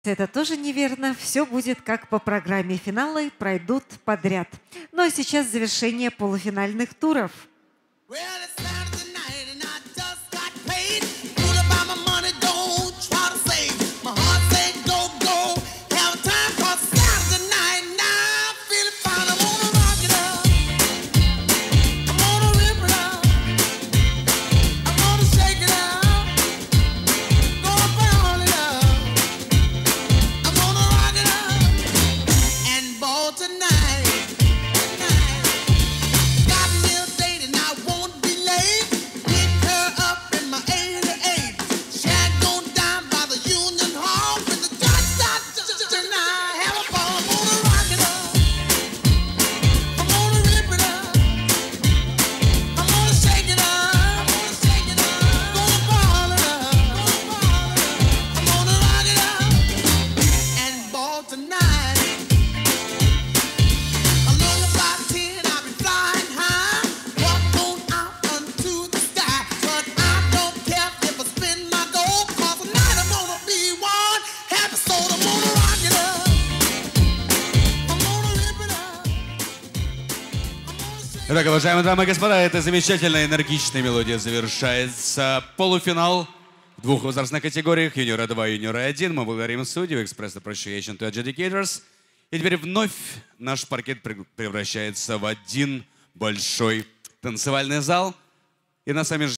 Это тоже неверно. Все будет как по программе. Финалы пройдут подряд. Ну а сейчас завершение полуфинальных туров. Итак, уважаемые дамы и господа, эта замечательная энергичная мелодия завершается полуфинал в двух возрастных категориях, юниора 2 и юниора 1. Мы благодарим судью, Express Appreciation to Adjudicators. И теперь вновь наш паркет превращается в один большой танцевальный зал. И нас с вами